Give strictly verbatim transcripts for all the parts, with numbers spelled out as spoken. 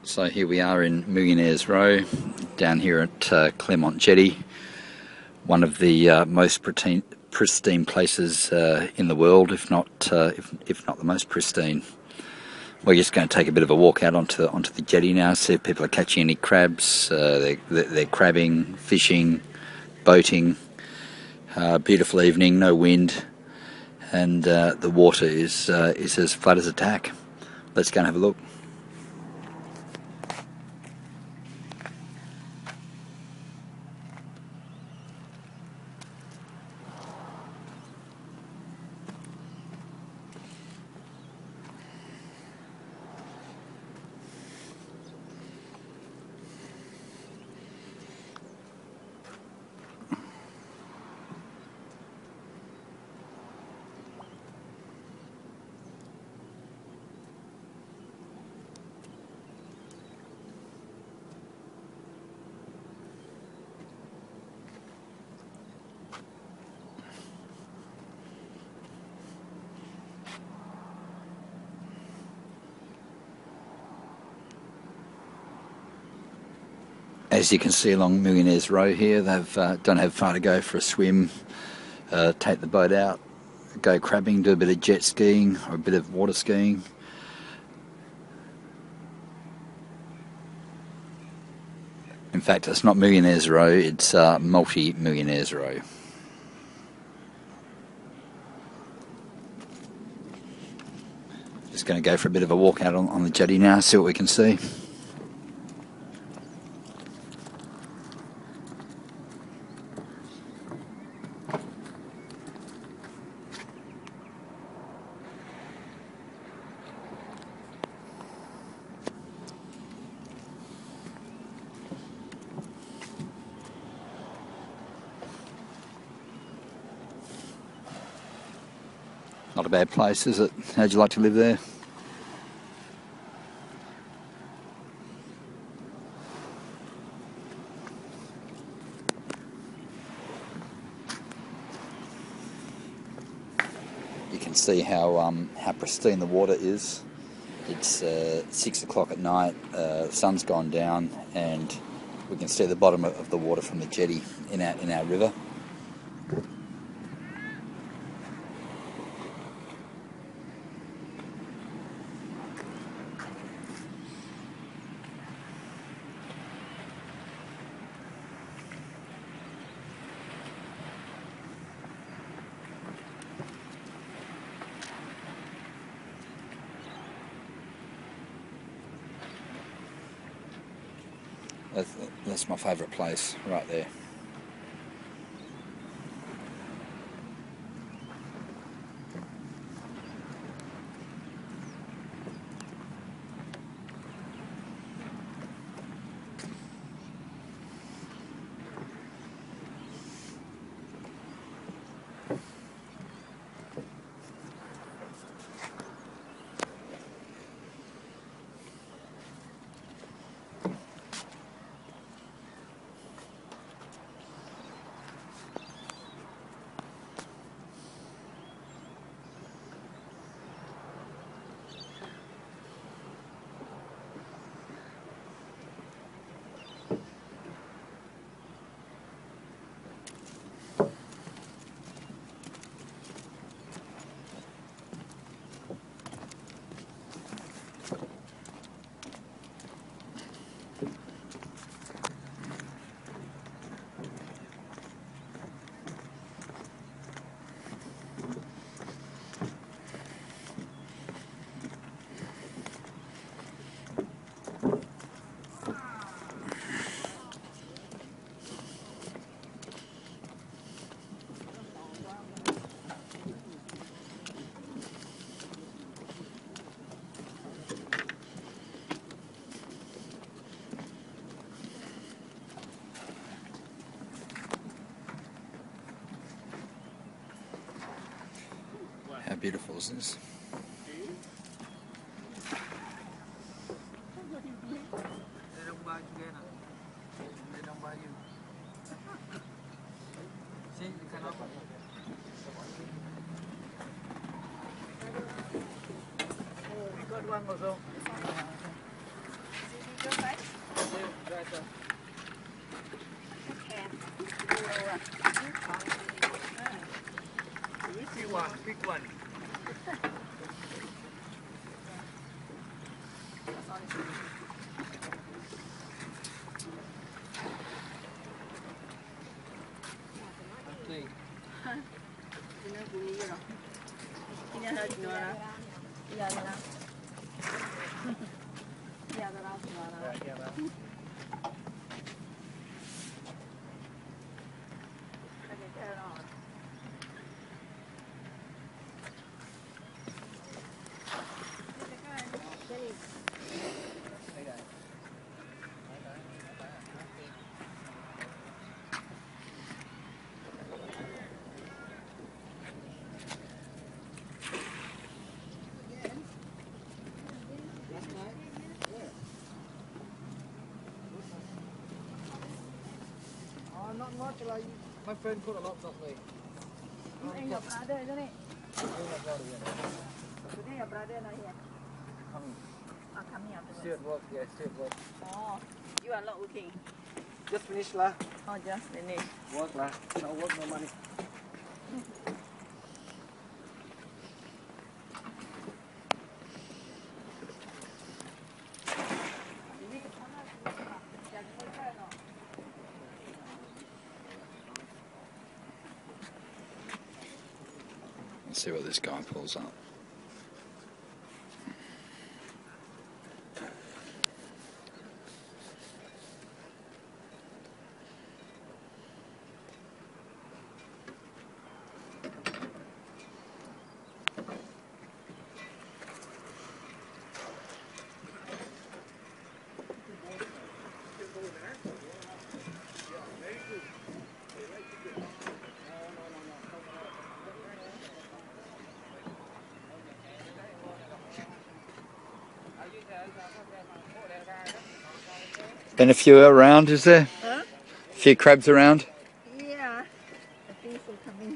So here we are in Millionaires Row, down here at uh, Claremont Jetty, one of the uh, most pristine, pristine places uh, in the world, if not uh, if, if not the most pristine. We're just going to take a bit of a walk out onto the, onto the jetty now, see if people are catching any crabs. Uh, they're, they're, they're crabbing, fishing, boating. Uh, beautiful evening, no wind, and uh, the water is uh, is as flat as a tack. Let's go and have a look. As you can see along Millionaires Row here, they've uh, don't have far to go for a swim, uh, take the boat out, go crabbing, do a bit of jet skiing or a bit of water skiing. In fact, it's not Millionaires Row, it's uh, Multi-Millionaires Row. Just going to go for a bit of a walk out on, on the jetty now, see what we can see. Not a bad place, is it? How'd you like to live there? You can see how um, how pristine the water is. It's uh, six o'clock at night, uh, the sun's gone down, and we can see the bottom of the water from the jetty in our, in our river. That's, that's my favourite place, right there. How beautiful is this? Big one, big one. Not much, like my friend caught a lot of me. And your brother, isn't it? Oh, Today your brother not here. coming. Oh, coming afterwards. Still at work, yeah, still at work. Oh, you are not working. Just finished lah. Oh, just finished. Work lah. No work, no money. Let's see what this guy pulls up. Been a few around, is there? Huh? A few crabs around? Yeah. I think so coming.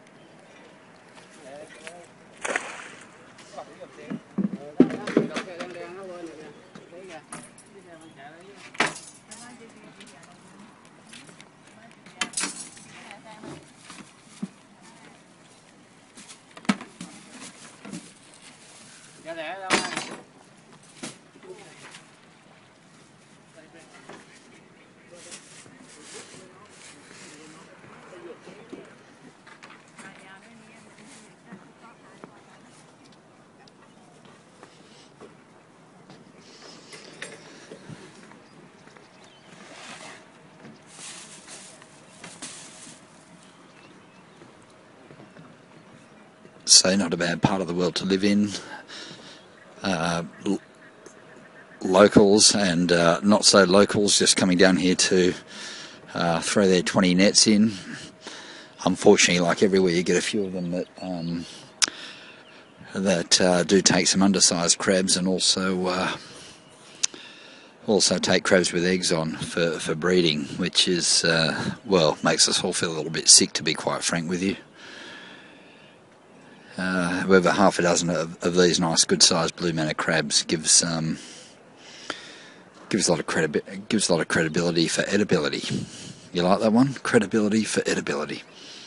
So not a bad part of the world to live in. Uh, l- locals and uh, not so locals just coming down here to uh, throw their twenty nets in. Unfortunately, like everywhere, you get a few of them that um, that uh, do take some undersized crabs, and also uh, also take crabs with eggs on for, for breeding, which is uh, well, makes us all feel a little bit sick, to be quite frank with you. Uh, however, half a dozen of, of these nice, good-sized blue manna crabs gives um, gives a lot of credi- gives a lot of credibility for edibility. You like that one? Credibility for edibility.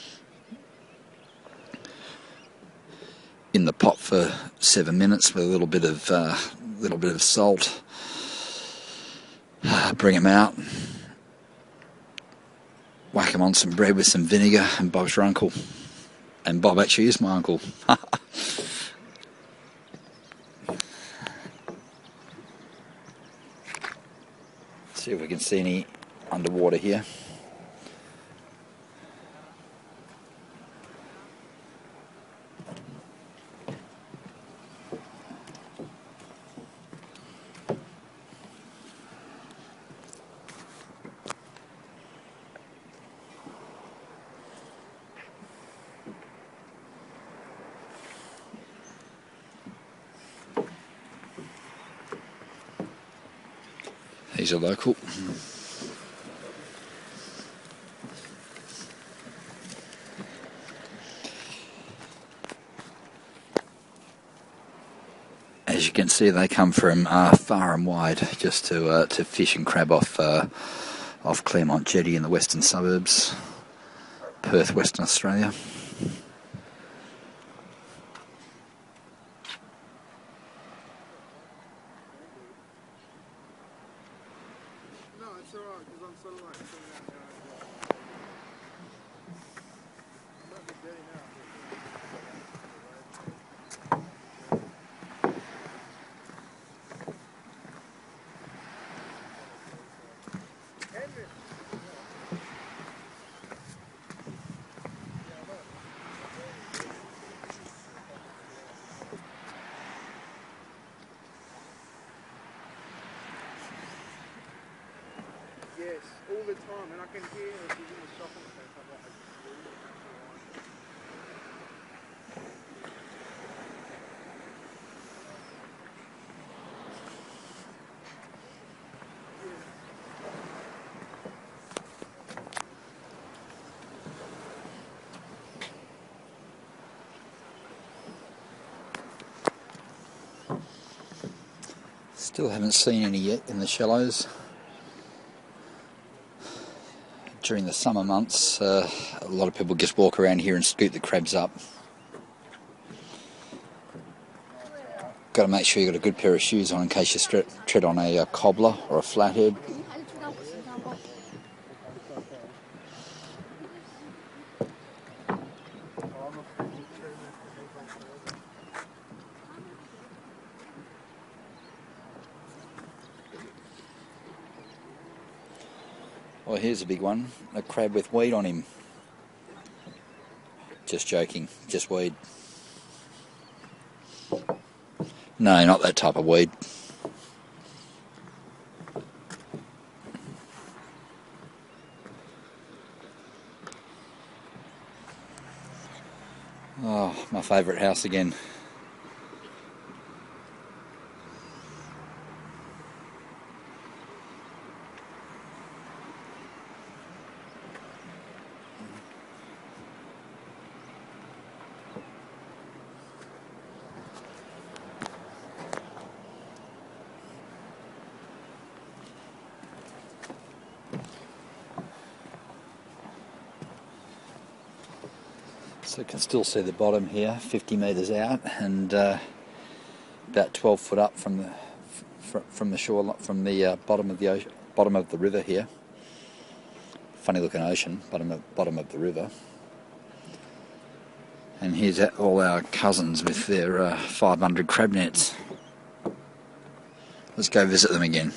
In the pot for seven minutes with a little bit of uh, little bit of salt. Uh, bring them out. Whack them on some bread with some vinegar, and Bob's your uncle. And Bob actually is my uncle. See if we can see any underwater here. He's a local. As you can see, they come from uh, far and wide just to uh, to fish and crab off uh, off Claremont Jetty in the western suburbs. Perth, Western Australia. No, it's alright because I'm sort of like sitting out there. I might be dirty now. Henry. Yes, all the time, and I can hear her she's in the shopping centre. I'm like, Still haven't seen any yet in the shallows. During the summer months, uh, a lot of people just walk around here and scoop the crabs up. Got to make sure you've got a good pair of shoes on in case you stre- tread on a uh, cobbler or a flathead. Well, here's a big one, a crab with weed on him. Just joking, just weed. No, not that type of weed. Oh, my favourite house again. So you can still see the bottom here, fifty metres out, and uh, about twelve foot up from the fr from the shore, from the uh, bottom of the ocean, bottom of the river here. Funny looking ocean, bottom of bottom of the river. And here's all our cousins with their uh, five hundred crab nets. Let's go visit them again.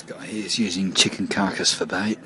Guy here's using chicken carcass for bait.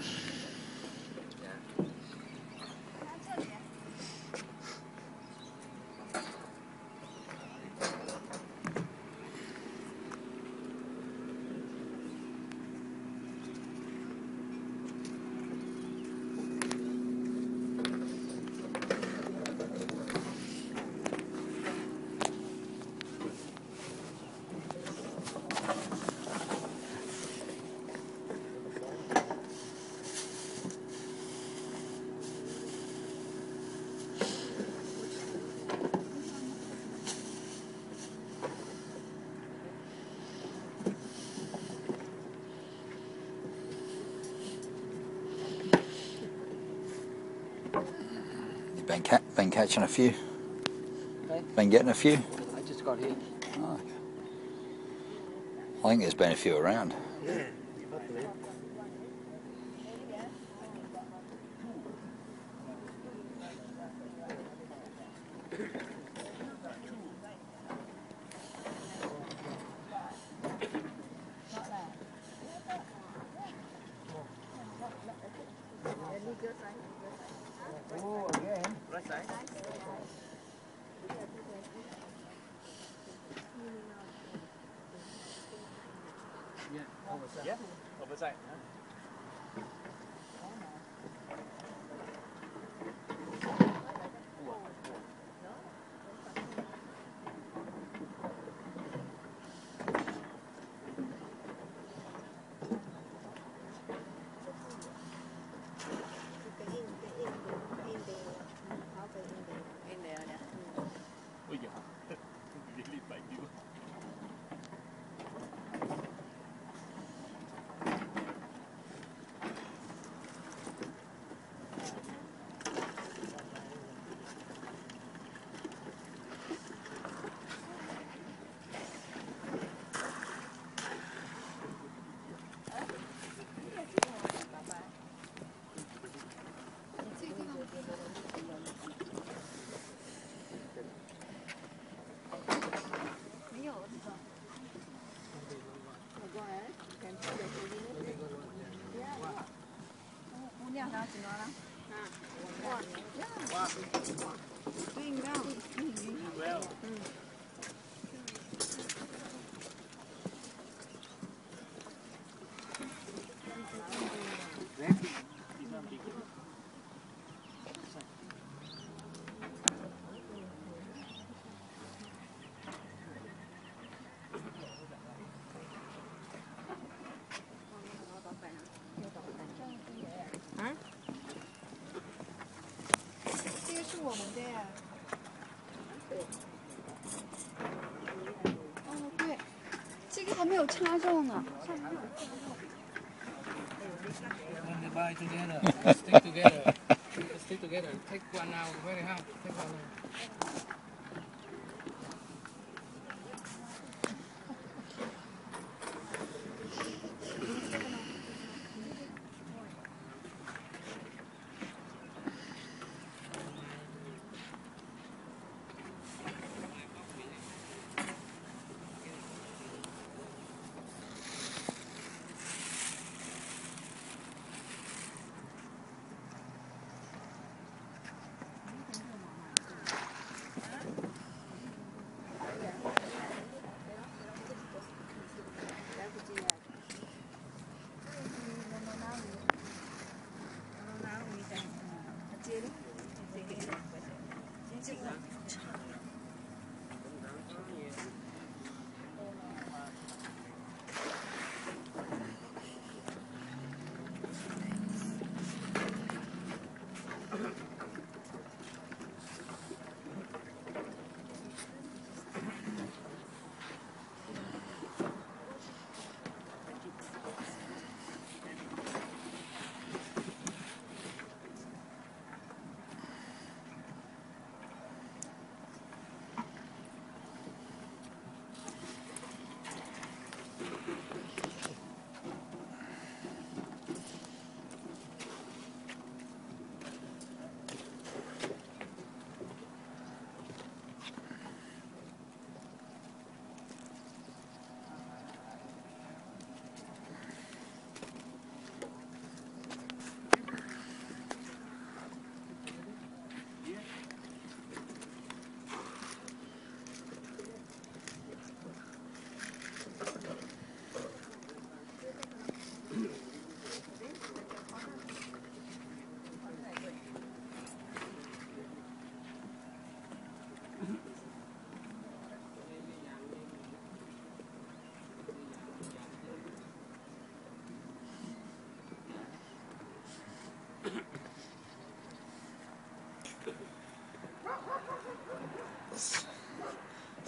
You've been, ca been catching a few? Okay. Been getting a few? I just got here. Oh, okay. I think there's been a few around. Yeah, hopefully. Oh, again. Right side. Yeah, overside. Yeah, overside. Huh? Ôi giời, really bite you. Hả? 这个是我们的呀。哦，对，这个还没有插上呢。上面没有插上。 When they buy together, stick together, stick together. Take one out, very hard. Take one out.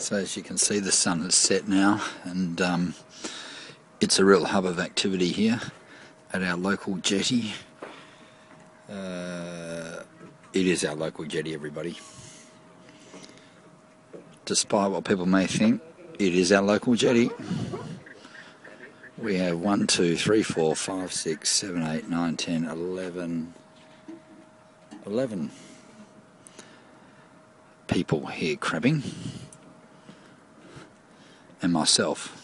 So as you can see, the sun has set now, and um, it's a real hub of activity here at our local jetty. Uh, it is our local jetty, everybody. Despite what people may think, it is our local jetty. We have one, two, three, four, five, six, seven, eight, nine, ten, eleven, eleven people here crabbing, and myself.